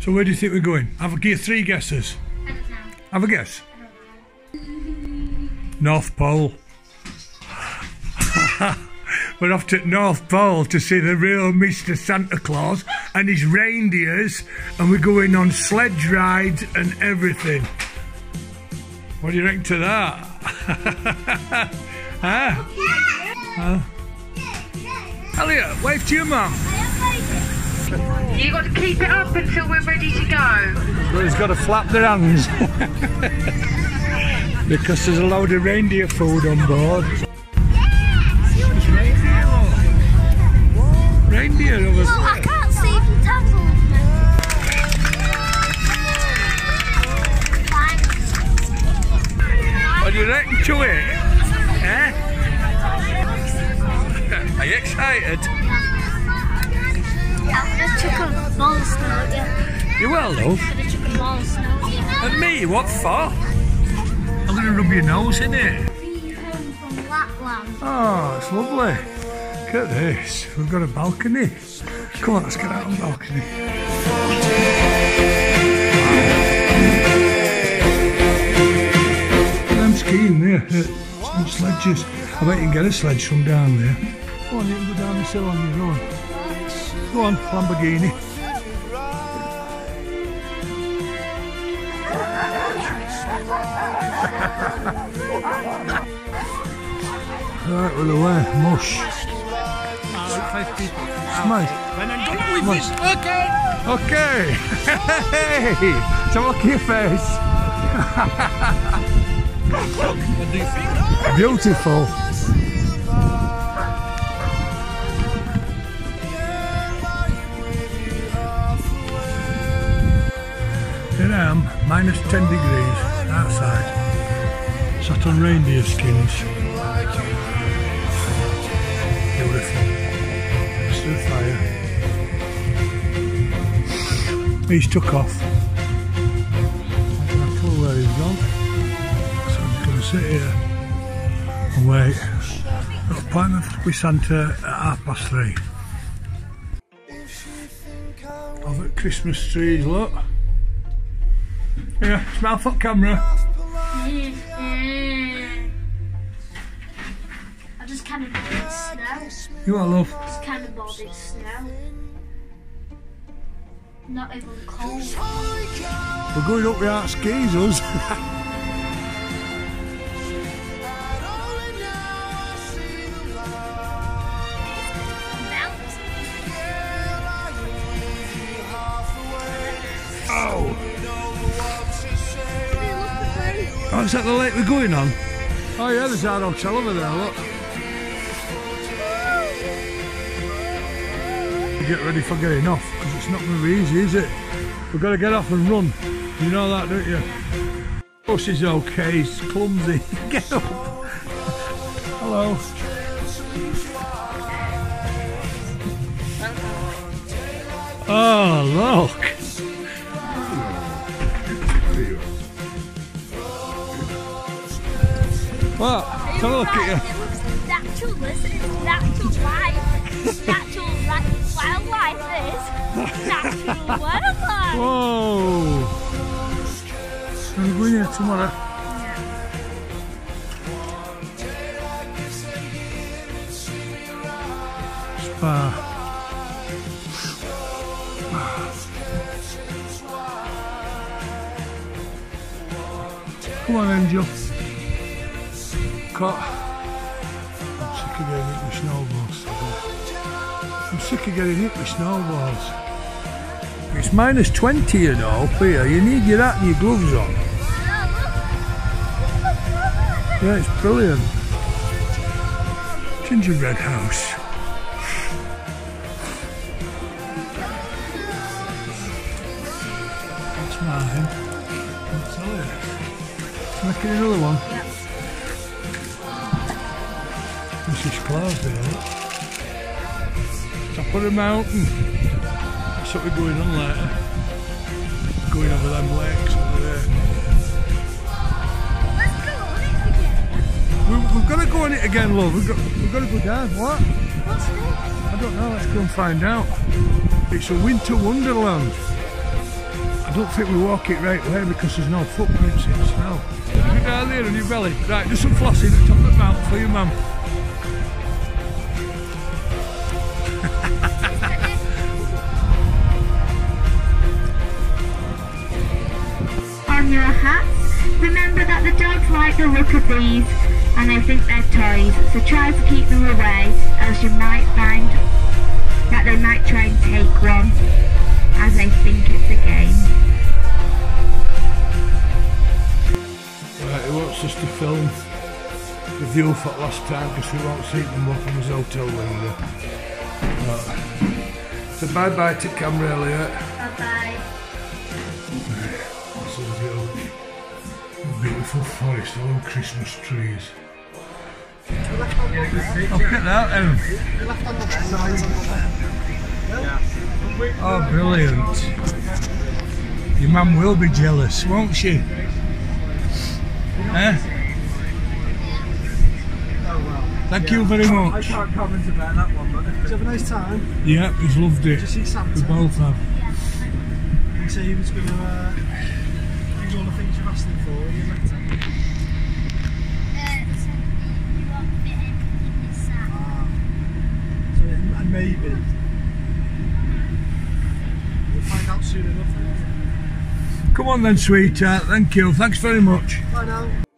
So where do you think we're going? Give 3 guesses. I don't know. Have a guess. North Pole. We're off to North Pole to see the real Mr. Santa Claus and his reindeers, and we're going on sledge rides and everything. What do you reckon to that? Huh? Elliot, wave to your mum. You got to keep it up until we're ready to go. Well, he's got to flap their hands because there's a load of reindeer food on board. There's reindeer, look. Reindeer over there. I can't see the tassels now. What do you reckon to it? Eh? Are you excited? I'm gonna chuck a ball of snow at you. You will, love. I'm gonna chuck a ball of snow at you. At me? What for? I'm going to rub your nose in it. Bring home from Lapland. Oh, it's lovely. Look at this. We've got a balcony. Come on, let's get out on the balcony. I'm skiing there. Some sledges. I bet you can get a sledge from down there. Go on, you can go down this hill on your own. Go on, Lamborghini. Right, we're away. Mush. Smile. Okay. Okay. Hey! So look at your face. What do you think? Beautiful. Here I am, minus 10 degrees outside. Sat on reindeer skins. Beautiful. Next to the fire. He's took off. I don't have a clue where he's gone. So I'm just going to sit here and wait. Got an appointment with Santa at 3:30. Over at Christmas trees, look. Yeah, smile for camera. I just kind of bored in snow. You are, love. Just kind of bored in snow. Not even cold. We're going up without skis, us. Oh! Oh, is that the lake we're going on? Oh yeah, there's our hotel over there, look. Get ready for getting off, because it's not going to be easy, is it? We've got to get off and run. You know that, don't you? Bus is okay, it's clumsy. Get up! Hello. Oh, look! What? Have a look at you. It looks natural, listen, it's natural life. Natural wildlife is. Natural wildlife. Whoa! I'm going here tomorrow. Spa. Come on, Angel. Cut. I'm sick of getting hit with snowballs. I'm sick of getting hit with snowballs. It's minus 20, you know, up here. You need your hat and your gloves on. Yeah, it's brilliant. Gingerbread house. That's mine. I'll tell you. Making another one. This is closed there. Top of the mountain. That's what we're going on later. Going over them lakes over there. Let's go on it again. We've got to go on it again, love. We've got to go down. What? What's this? I don't know. Let's go and find out. It's a winter wonderland. don't think we walk it right way because there's no footprints in the snow. You're down there on your belly. Right, do some flossing at the top of the mountain for your mum. On your hats, remember that the dogs like the look of these and they think they're toys, so try to keep them away, else you might find that they might try and take one as they think it's a game. Right, he wants us to film the view for last time because we won't see them up from his hotel window. So bye bye to camera, Elliott. Bye bye. That's the view. Beautiful forest, all Christmas trees. Oh, look at that then. Oh, brilliant. Your mum will be jealous, won't she? Eh? Thank you very much. I can't comment about that one, but did you have a nice time? Yeah, he's loved it. Did you see Santa? We both have. He said he was going to do all the things you've asked him for in your letter. So you won't fit in this sack. So and maybe we'll find out soon enough. Come on then, sweetheart. Thank you. Thanks very much. Bye now.